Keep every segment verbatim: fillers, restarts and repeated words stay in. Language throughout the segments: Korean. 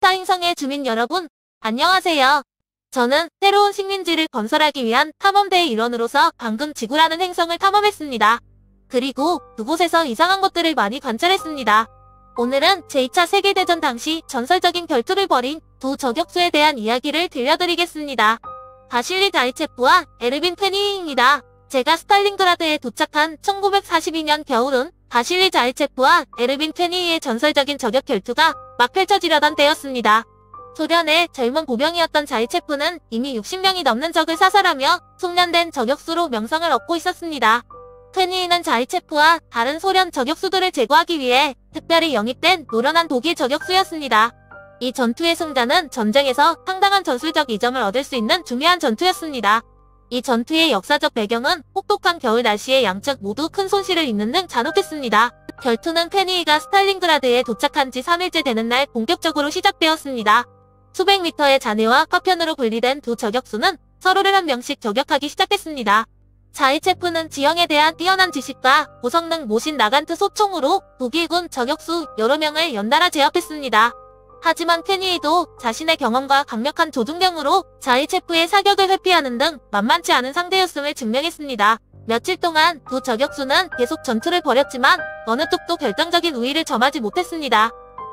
스파르타 행성의 주민 여러분, 안녕하세요. 저는 새로운 식민지를 건설하기 위한 탐험대의 일원으로서 방금 지구라는 행성을 탐험했습니다. 그리고 그곳에서 이상한 것들을 많이 관찰했습니다. 오늘은 제이 차 세계대전 당시 전설적인 결투를 벌인 두 저격수에 대한 이야기를 들려드리겠습니다. 바실리 자이체프와 에르빈 페니히입니다. 제가 스탈린그라드에 도착한 천구백사십이 년 겨울은 바실리 자이체프와 에르빈 페니히의 전설적인 저격 결투가 막 펼쳐지려던 때였습니다. 소련의 젊은 보병이었던 자이체프는 이미 육십 명이 넘는 적을 사살하며 숙련된 저격수로 명성을 얻고 있었습니다. 페니히는 자이체프와 다른 소련 저격수들을 제거하기 위해 특별히 영입된 노련한 독일 저격수였습니다. 이 전투의 승자는 전쟁에서 상당한 전술적 이점을 얻을 수 있는 중요한 전투였습니다. 이 전투의 역사적 배경은 혹독한 겨울 날씨에 양측 모두 큰 손실을 입는 등 잔혹했습니다. 결투는 페니히가 스탈린그라드에 도착한 지 삼 일째 되는 날 본격적으로 시작되었습니다. 수백 미터의 잔해와 파편으로 분리된 두 저격수는 서로를 한 명씩 저격하기 시작했습니다. 자이체프는 지형에 대한 뛰어난 지식과 고성능 모신 나간트 소총으로 독일군 저격수 여러 명을 연달아 제압했습니다. 하지만 페니히도 자신의 경험과 강력한 조준경으로 자이체프의 사격을 회피하는 등 만만치 않은 상대였음을 증명했습니다. 며칠 동안 두 저격수는 계속 전투를 벌였지만 어느 쪽도 결정적인 우위를 점하지 못했습니다.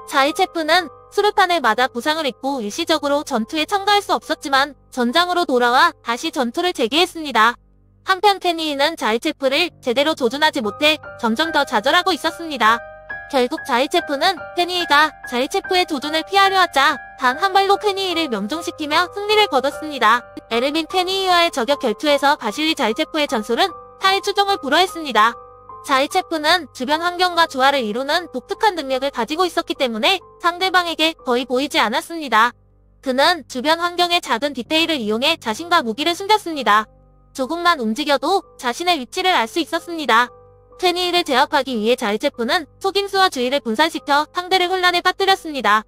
자이체프는 수류탄을 맞아 부상을 입고 일시적으로 전투에 참가할 수 없었지만 전장으로 돌아와 다시 전투를 재개했습니다. 한편 페니히는 자이체프를 제대로 조준하지 못해 점점 더 좌절하고 있었습니다. 결국 자이체프는 페니히가 자이체프의 조준을 피하려 하자 단 한 발로 페니히를 명중시키며 승리를 거뒀습니다. 에르빈 페니히와의 저격 결투에서 바실리 자이체프의 전술은 타의 추종을 불허했습니다. 자이체프는 주변 환경과 조화를 이루는 독특한 능력을 가지고 있었기 때문에 상대방에게 거의 보이지 않았습니다. 그는 주변 환경의 작은 디테일을 이용해 자신과 무기를 숨겼습니다. 조금만 움직여도 자신의 위치를 알 수 있었습니다. 페니히를 제압하기 위해 자이체프는 속임수와 주의를 분산시켜 상대를 혼란에 빠뜨렸습니다.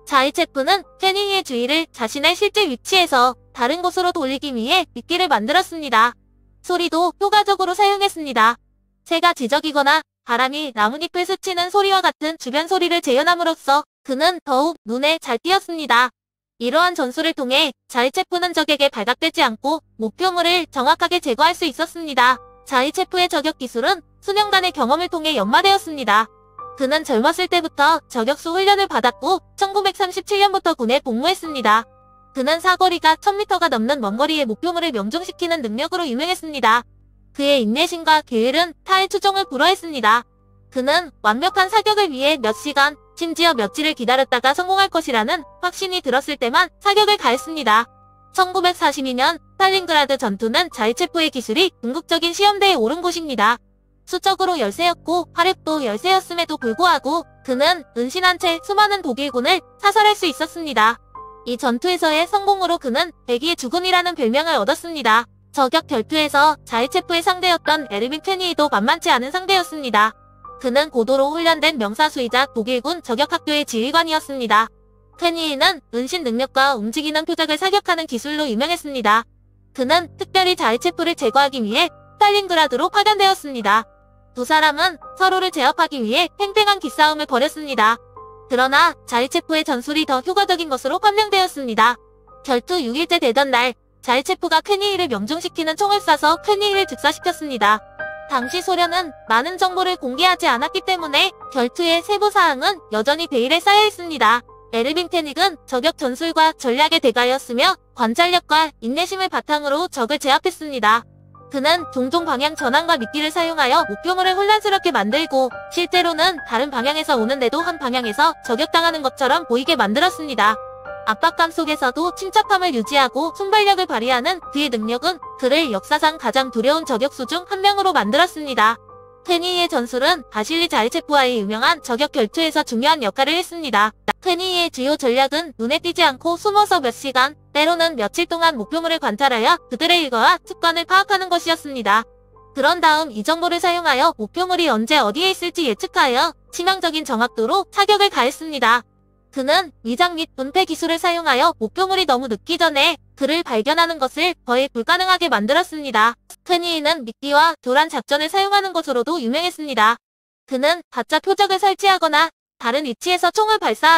자이체프는 페니히의 주의를 자신의 실제 위치에서 다른 곳으로 돌리기 위해 미끼를 만들었습니다. 소리도 효과적으로 사용했습니다. 새가 지저귀거나 바람이 나뭇잎을 스치는 소리와 같은 주변 소리를 재현함으로써 그는 더욱 눈에 잘 띄었습니다. 이러한 전술을 통해 자이체프는 적에게 발각되지 않고 목표물을 정확하게 제거할 수 있었습니다. 자이체프의 저격 기술은 수년간의 경험을 통해 연마되었습니다. 그는 젊었을 때부터 저격수 훈련을 받았고 천구백삼십칠 년부터 군에 복무했습니다. 그는 사거리가 천 미터가 넘는 먼 거리의 목표물을 명중시키는 능력으로 유명했습니다. 그의 인내심과 게으른 타의 추종을 불허했습니다. 그는 완벽한 사격을 위해 몇 시간, 심지어 며칠을 기다렸다가 성공할 것이라는 확신이 들었을 때만 사격을 가했습니다. 천구백사십이 년 스탈린그라드 전투는 자이체프의 기술이 궁극적인 시험대에 오른 곳입니다. 수적으로 열세였고 화력도 열세였음에도 불구하고 그는 은신한 채 수많은 독일군을 사살할 수 있었습니다. 이 전투에서의 성공으로 그는 백이의 죽음이라는 별명을 얻었습니다. 저격 결투에서 자이체프의 상대였던 에르빈 페니히도 만만치 않은 상대였습니다. 그는 고도로 훈련된 명사수이자 독일군 저격학교의 지휘관이었습니다. 페니히는 은신 능력과 움직이는 표적을 사격하는 기술로 유명했습니다. 그는 특별히 자이체프를 제거하기 위해 스탈린그라드로 파견되었습니다. 두 사람은 서로를 제압하기 위해 팽팽한 기싸움을 벌였습니다. 그러나 자이체프의 전술이 더 효과적인 것으로 판명되었습니다. 결투 육 일째 되던 날, 자이체프가 페니히를 명중시키는 총을 쏴서 페니히를 즉사시켰습니다. 당시 소련은 많은 정보를 공개하지 않았기 때문에 결투의 세부 사항은 여전히 베일에 쌓여 있습니다. 에르빈 페니히는 저격 전술과 전략의 대가였으며 관찰력과 인내심을 바탕으로 적을 제압했습니다. 그는 종종 방향 전환과 미끼를 사용하여 목표물을 혼란스럽게 만들고 실제로는 다른 방향에서 오는데도 한 방향에서 저격당하는 것처럼 보이게 만들었습니다. 압박감 속에서도 침착함을 유지하고 순발력을 발휘하는 그의 능력은 그를 역사상 가장 두려운 저격수 중 한 명으로 만들었습니다. 페니히의 전술은 바실리 자이체프와의 유명한 저격 결투에서 중요한 역할을 했습니다. 페니히의 주요 전략은 눈에 띄지 않고 숨어서 몇 시간, 때로는 며칠 동안 목표물을 관찰하여 그들의 일과와 습관을 파악하는 것이었습니다. 그런 다음 이 정보를 사용하여 목표물이 언제 어디에 있을지 예측하여 치명적인 정확도로 사격을 가했습니다. 그는 위장 및 분폐 기술을 사용하여 목표물이 너무 늦기 전에 그를 발견하는 것을 거의 불가능하게 만들었습니다. 페니히는 미끼와 교란 작전을 사용하는 것으로도 유명했습니다. 그는 가짜 표적을 설치하거나 다른 위치에서 총을 발사하여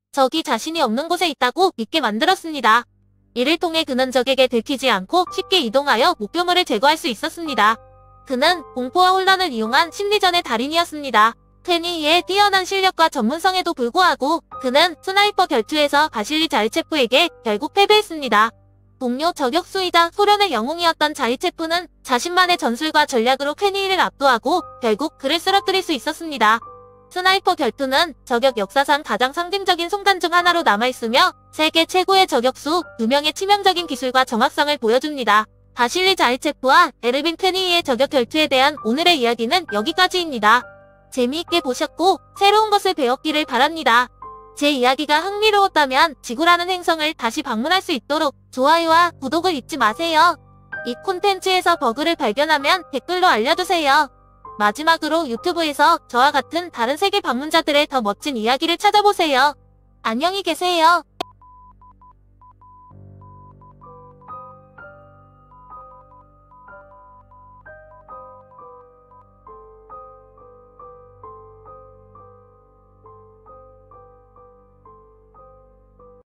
적이 자신이 없는 곳에 있다고 믿게 만들었습니다. 이를 통해 그는 적에게 들키지 않고 쉽게 이동하여 목표물을 제거할 수 있었습니다. 그는 공포와 혼란을 이용한 심리전의 달인이었습니다. 케니의 뛰어난 실력과 전문성에도 불구하고 그는 스나이퍼 결투에서 바실리 자이체프에게 결국 패배했습니다. 동료 저격수이자 소련의 영웅이었던 자이체프는 자신만의 전술과 전략으로 케니를 압도하고 결국 그를 쓰러뜨릴 수 있었습니다. 스나이퍼 결투는 저격 역사상 가장 상징적인 순간 중 하나로 남아있으며 세계 최고의 저격수 두 명의 치명적인 기술과 정확성을 보여줍니다. 바실리 자이체프와 에르빈 케니의 저격 결투에 대한 오늘의 이야기는 여기까지입니다. 재미있게 보셨고 새로운 것을 배웠기를 바랍니다. 제 이야기가 흥미로웠다면 지구라는 행성을 다시 방문할 수 있도록 좋아요와 구독을 잊지 마세요. 이 콘텐츠에서 버그를 발견하면 댓글로 알려주세요. 마지막으로 유튜브에서 저와 같은 다른 세계 방문자들의 더 멋진 이야기를 찾아보세요. 안녕히 계세요.